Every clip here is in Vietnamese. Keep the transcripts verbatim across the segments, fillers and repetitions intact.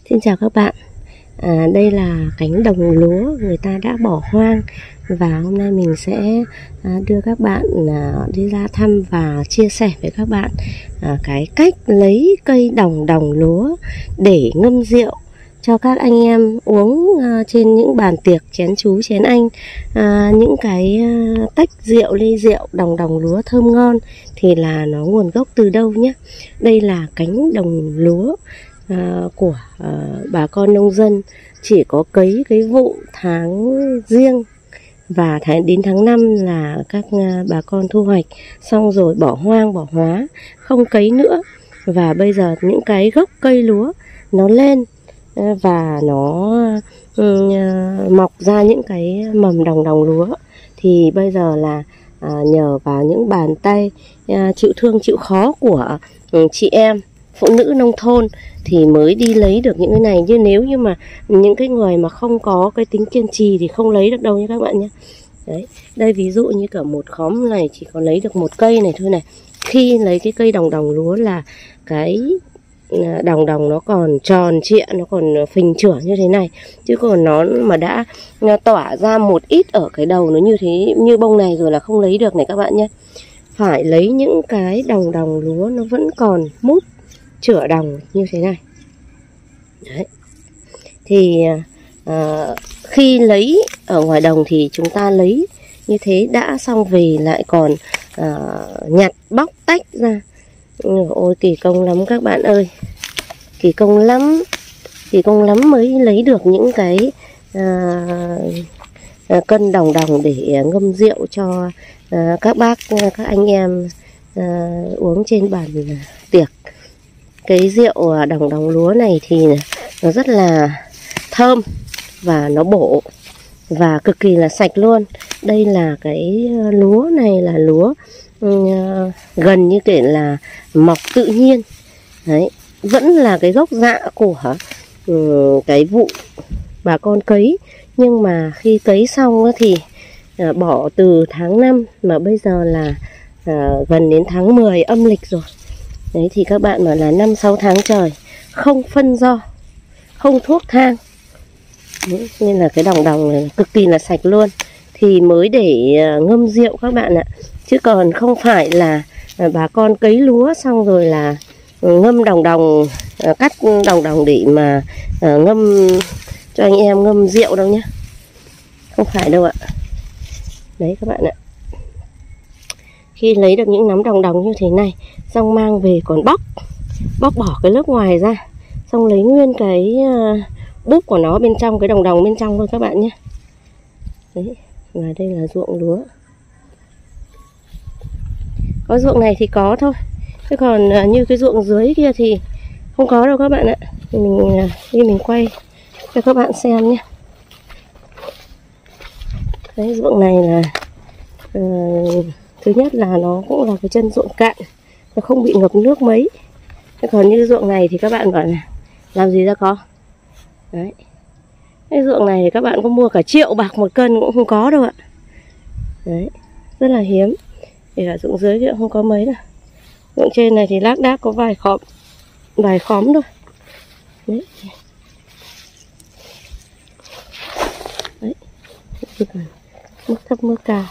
Xin chào các bạn. À, đây là cánh đồng lúa người ta đã bỏ hoang, và hôm nay mình sẽ à, đưa các bạn à, đi ra thăm và chia sẻ với các bạn à, cái cách lấy cây đồng đồng lúa để ngâm rượu cho các anh em uống à, trên những bàn tiệc chén chú chén anh, à, những cái à, tách rượu, ly rượu đồng đồng lúa thơm ngon thì là nó nguồn gốc từ đâu nhé. Đây là cánh đồng lúa à, của à, bà con nông dân chỉ có cấy cái vụ tháng riêng, và tháng, đến tháng năm là các à, bà con thu hoạch xong rồi bỏ hoang bỏ hóa, không cấy nữa. Và bây giờ những cái gốc cây lúa nó lên và nó ừ, mọc ra những cái mầm đồng đồng lúa, thì bây giờ là à, nhờ vào những bàn tay à, chịu thương chịu khó của ừ, chị em phụ nữ nông thôn thì mới đi lấy được những cái này. Chứ nếu như mà những cái người mà không có cái tính kiên trì thì không lấy được đâu nha các bạn nhé. Đấy, đây ví dụ như cả một khóm này chỉ có lấy được một cây này thôi này. Khi lấy cái cây đồng đồng lúa là cái đồng đồng nó còn tròn trịa, nó còn phình chửa như thế này, chứ còn nó mà đã tỏa ra một ít ở cái đầu nó như thế, như bông này rồi là không lấy được này các bạn nhé. Phải lấy những cái đồng đồng lúa nó vẫn còn mút chửa đồng như thế này. Đấy. Thì à, khi lấy ở ngoài đồng thì chúng ta lấy như thế đã xong, về lại còn à, nhặt bóc tách ra. Ôi kỳ công lắm các bạn ơi, kỳ công lắm, kỳ công lắm mới lấy được những cái à, à, cân đồng đồng để ngâm rượu cho à, các bác, các anh em à, uống trên bàn tiệc. Cái rượu đồng đồng lúa này thì nó rất là thơm và nó bổ và cực kỳ là sạch luôn. Đây là cái lúa này là lúa uh, gần như kể là mọc tự nhiên. Đấy, vẫn là cái gốc rạ của uh, cái vụ bà con cấy, nhưng mà khi cấy xong thì uh, bỏ từ tháng năm mà bây giờ là uh, gần đến tháng mười âm lịch rồi. Đấy thì các bạn bảo là năm sáu tháng trời không phân ro, không thuốc thang. Đấy, nên là cái đồng đồng này cực kỳ là sạch luôn, thì mới để ngâm rượu các bạn ạ. Chứ còn không phải là bà con cấy lúa xong rồi là ngâm đồng đồng, cắt đồng đồng để mà ngâm cho anh em ngâm rượu đâu nhé. Không phải đâu ạ. Đấy các bạn ạ. Khi lấy được những nắm đồng đồng như thế này, xong mang về còn bóc, bóc bỏ cái lớp ngoài ra, xong lấy nguyên cái búp của nó bên trong, cái đồng đồng bên trong thôi các bạn nhé. Đấy, và đây là ruộng lúa. Có ruộng này thì có thôi, chứ còn như cái ruộng dưới kia thì không có đâu các bạn ạ. Mình đi mình quay cho các bạn xem nhé. Đấy, ruộng này là uh, thứ nhất là nó cũng là cái chân ruộng cạn, nó không bị ngập nước mấy. Còn như ruộng này thì các bạn bảo là làm gì ra có. Đấy, cái ruộng này thì các bạn có mua cả triệu bạc một cân cũng không có đâu ạ. Đấy, rất là hiếm. Thì ở ruộng dưới kia không có mấy đâu. Ruộng trên này thì lác đác có vài khóm, vài khóm thôi. Đấy. Đấy, mức thấp mức cao.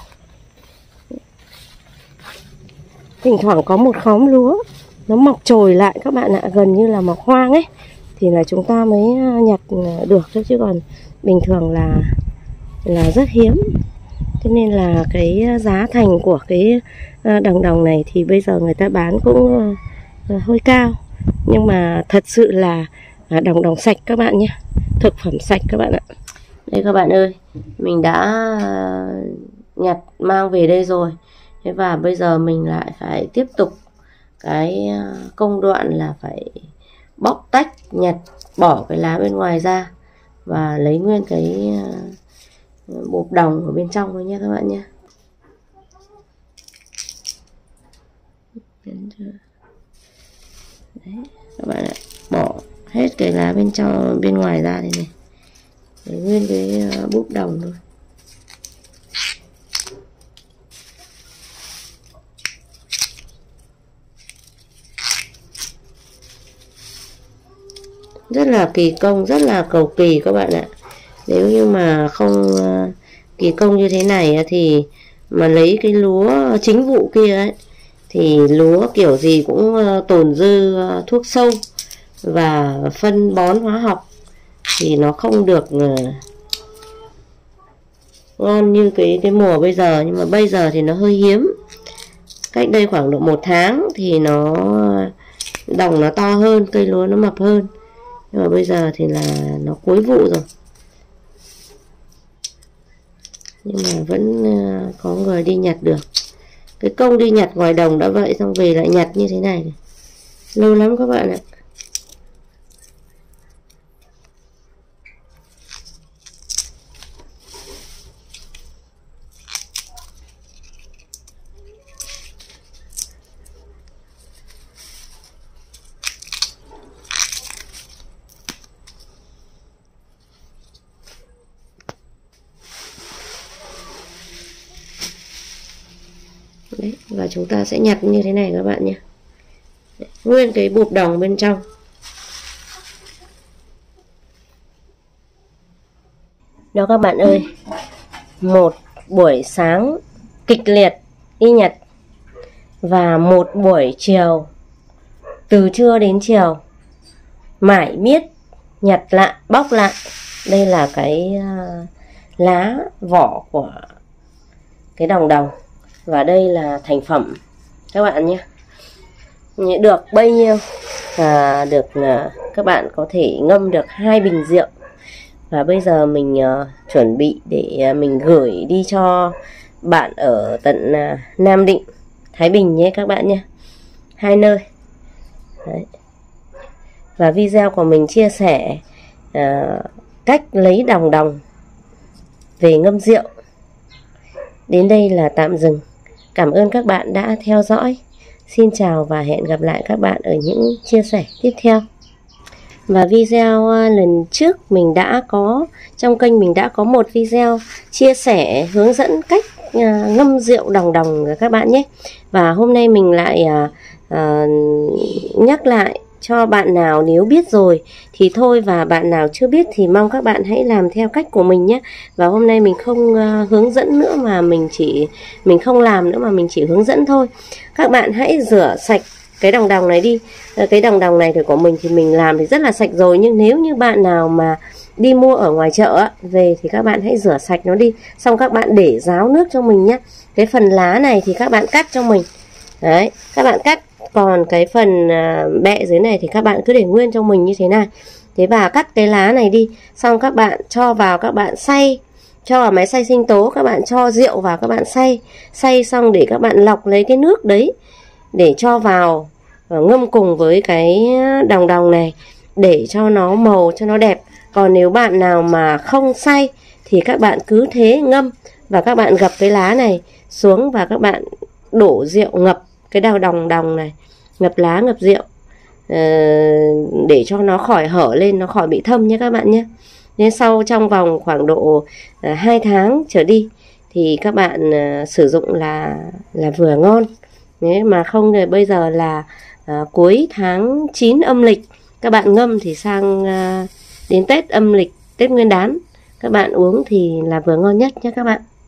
Thỉnh thoảng có một khóm lúa nó mọc trồi lại các bạn ạ, gần như là mọc hoang ấy, thì là chúng ta mới nhặt được thôi, chứ còn bình thường là là rất hiếm. Cho nên là cái giá thành của cái đồng đồng này thì bây giờ người ta bán cũng hơi cao, nhưng mà thật sự là đồng đồng sạch các bạn nhé, thực phẩm sạch các bạn ạ. Đây các bạn ơi, mình đã nhặt mang về đây rồi. Thế và bây giờ mình lại phải tiếp tục cái công đoạn là phải bóc tách, nhặt bỏ cái lá bên ngoài ra và lấy nguyên cái bột đồng ở bên trong thôi nhé các bạn nhé. Đấy các bạn ạ, bỏ hết cái lá bên trong bên ngoài ra đây này, lấy nguyên cái búp đồng thôi. Rất là kỳ công, rất là cầu kỳ các bạn ạ. Nếu như mà không uh, kỳ công như thế này thì mà lấy cái lúa chính vụ kia ấy, thì lúa kiểu gì cũng uh, tồn dư uh, thuốc sâu và phân bón hóa học thì nó không được uh, ngon như cái cái mùa bây giờ. Nhưng mà bây giờ thì nó hơi hiếm. Cách đây khoảng độ một tháng thì nó đồng nó to hơn, cây lúa nó mập hơn. Nhưng mà bây giờ thì là nó cuối vụ rồi. Nhưng mà vẫn uh, có người đi nhặt được. Cái công đi nhặt ngoài đồng đã vậy, xong về lại nhặt như thế này, này. Lâu lắm các bạn ạ. Đấy, và chúng ta sẽ nhặt như thế này các bạn nhé. Nguyên cái bụp đồng bên trong. Đó các bạn ơi, một buổi sáng kịch liệt đi nhặt và một buổi chiều từ trưa đến chiều mãi miết nhặt lại, bóc lại. Đây là cái uh, lá vỏ của cái đồng đồng. Và đây là thành phẩm các bạn nhé. Được bấy nhiêu và được uh, các bạn có thể ngâm được hai bình rượu. Và bây giờ mình uh, chuẩn bị để uh, mình gửi đi cho bạn ở tận uh, Nam Định, Thái Bình nhé các bạn nhé. Hai nơi. Đấy. Và video của mình chia sẻ uh, cách lấy đồng đồng về ngâm rượu đến đây là tạm dừng. Cảm ơn các bạn đã theo dõi. Xin chào và hẹn gặp lại các bạn ở những chia sẻ tiếp theo. Và video lần trước mình đã có, trong kênh mình đã có một video chia sẻ hướng dẫn cách ngâm rượu đồng đồng các bạn nhé. Và hôm nay mình lại uh, nhắc lại cho bạn nào nếu biết rồi thì thôi, và bạn nào chưa biết thì mong các bạn hãy làm theo cách của mình nhé. Và hôm nay mình không uh, hướng dẫn nữa mà mình chỉ mình không làm nữa mà mình chỉ hướng dẫn thôi. Các bạn hãy rửa sạch cái đồng đồng này đi. Cái đồng đồng này thì của mình thì mình làm thì rất là sạch rồi, nhưng nếu như bạn nào mà đi mua ở ngoài chợ về thì các bạn hãy rửa sạch nó đi, xong các bạn để ráo nước cho mình nhé. Cái phần lá này thì các bạn cắt cho mình. Đấy, các bạn cắt. Còn cái phần bẹ dưới này thì các bạn cứ để nguyên cho mình như thế này. Thế và cắt cái lá này đi, xong các bạn cho vào, các bạn xay, cho vào máy xay sinh tố, các bạn cho rượu vào, các bạn xay. Xay xong để các bạn lọc lấy cái nước đấy để cho vào ngâm cùng với cái đồng đồng này để cho nó màu, cho nó đẹp. Còn nếu bạn nào mà không xay thì các bạn cứ thế ngâm, và các bạn gập cái lá này xuống và các bạn đổ rượu ngập cái đào đồng đồng này, ngập lá ngập rượu để cho nó khỏi hở lên, nó khỏi bị thâm nhé các bạn nhé. Nên sau trong vòng khoảng độ hai tháng trở đi thì các bạn sử dụng là là vừa ngon. Nếu mà không thì bây giờ là à, cuối tháng chín âm lịch các bạn ngâm thì sang à, đến Tết âm lịch, Tết Nguyên đán các bạn uống thì là vừa ngon nhất nhé các bạn.